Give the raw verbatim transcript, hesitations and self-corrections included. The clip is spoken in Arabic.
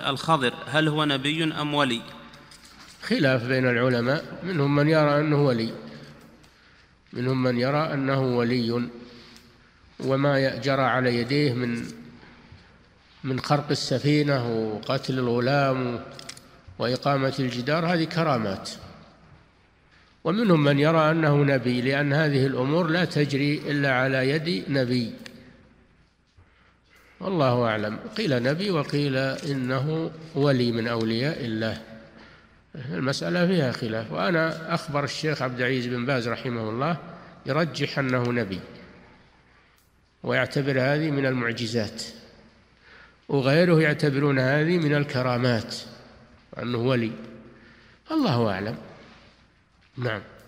الخضر هل هو نبي أم ولي؟ خلاف بين العلماء، منهم من يرى أنه ولي منهم من يرى أنه ولي، وما جرى على يديه من من خرق السفينة وقتل الغلام وإقامة الجدار هذه كرامات. ومنهم من يرى أنه نبي، لأن هذه الأمور لا تجري إلا على يد نبي، والله أعلم. قيل نبي وقيل إنه ولي من أولياء الله، المسألة فيها خلاف. وأنا أخبر الشيخ عبد العزيز بن باز رحمه الله يرجح أنه نبي، ويعتبر هذه من المعجزات، وغيره يعتبرون هذه من الكرامات، أنه ولي. الله أعلم. نعم.